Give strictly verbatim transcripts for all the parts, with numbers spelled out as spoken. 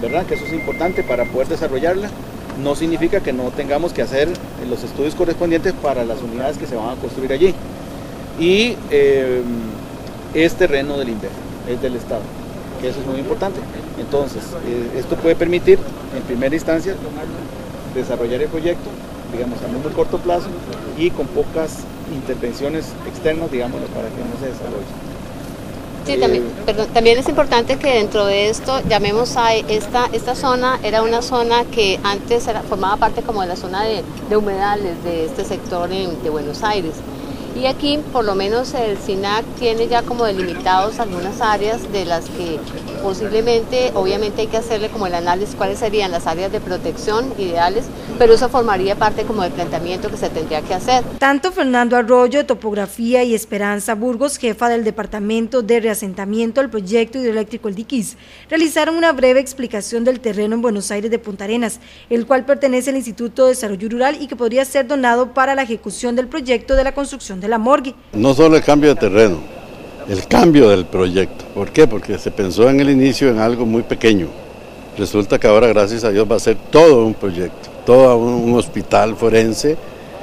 ¿verdad? Que eso es importante para poder desarrollarla. No significa que no tengamos que hacer los estudios correspondientes para las unidades que se van a construir allí. Y eh, es terreno del INDER, es del Estado, que eso es muy importante. Entonces, eh, esto puede permitir, en primera instancia, desarrollar el proyecto, digamos, a muy corto plazo y con pocas intervenciones externas, digámoslo, para que no se desarrolle. Sí, también, perdón, también es importante que dentro de esto, llamemos a esta, esta zona, era una zona que antes era, formaba parte como de la zona de, de humedales de este sector en, de Buenos Aires. Y aquí, por lo menos, el SINAC tiene ya como delimitados algunas áreas de las que posiblemente, obviamente hay que hacerle como el análisis cuáles serían las áreas de protección ideales, pero eso formaría parte como del planteamiento que se tendría que hacer. Tanto Fernando Arroyo de Topografía y Esperanza Burgos, jefa del Departamento de Reasentamiento del Proyecto Hidroeléctrico El Diquís, realizaron una breve explicación del terreno en Buenos Aires de Punta Arenas, el cual pertenece al Instituto de Desarrollo Rural y que podría ser donado para la ejecución del proyecto de la construcción de la morgue. No solo el cambio de terreno, el cambio del proyecto. ¿Por qué? Porque se pensó en el inicio en algo muy pequeño. Resulta que ahora, gracias a Dios, va a ser todo un proyecto, todo un, un hospital forense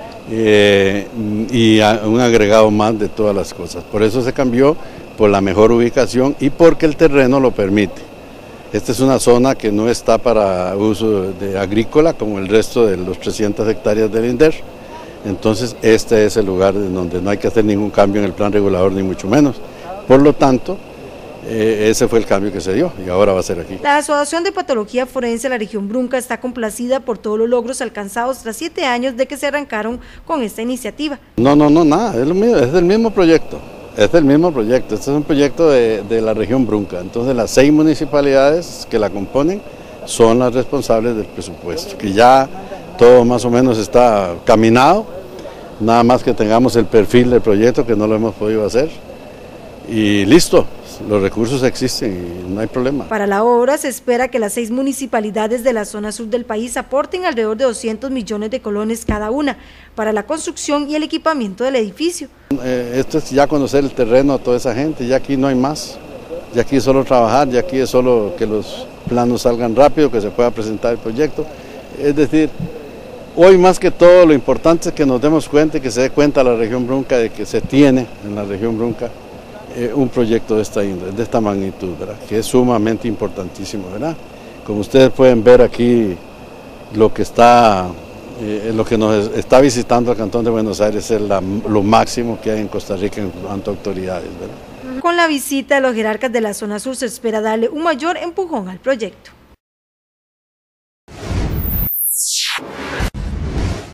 eh, y a, un agregado más de todas las cosas. Por eso se cambió, por la mejor ubicación y porque el terreno lo permite. Esta es una zona que no está para uso de agrícola como el resto de los trescientas hectáreas del INDER. Entonces este es el lugar en donde no hay que hacer ningún cambio en el plan regulador ni mucho menos. Por lo tanto, eh, ese fue el cambio que se dio y ahora va a ser aquí. La Asociación de Patología Forense de la región Brunca está complacida por todos los logros alcanzados tras siete años de que se arrancaron con esta iniciativa. No, no, no, nada, es, lo mismo, es del mismo proyecto, es del mismo proyecto. Este es un proyecto de, de la región Brunca. Entonces las seis municipalidades que la componen son las responsables del presupuesto, que ya todo más o menos está caminado, nada más que tengamos el perfil del proyecto, que no lo hemos podido hacer, y listo, los recursos existen y no hay problema. Para la obra se espera que las seis municipalidades de la zona sur del país aporten alrededor de doscientos millones de colones cada una para la construcción y el equipamiento del edificio. Eh, esto es ya conocer el terreno a toda esa gente, ya aquí no hay más, ya aquí es solo trabajar, ya aquí es solo que los planos salgan rápido, que se pueda presentar el proyecto, es decir, hoy más que todo lo importante es que nos demos cuenta y que se dé cuenta la región Brunca de que se tiene en la región Brunca eh, un proyecto de esta índole, de esta magnitud, ¿verdad? Que es sumamente importantísimo, ¿verdad? Como ustedes pueden ver aquí, lo que está, eh, lo que nos está visitando el Cantón de Buenos Aires es la, lo máximo que hay en Costa Rica en cuanto a autoridades, ¿verdad? Con la visita de los jerarcas de la zona sur se espera darle un mayor empujón al proyecto.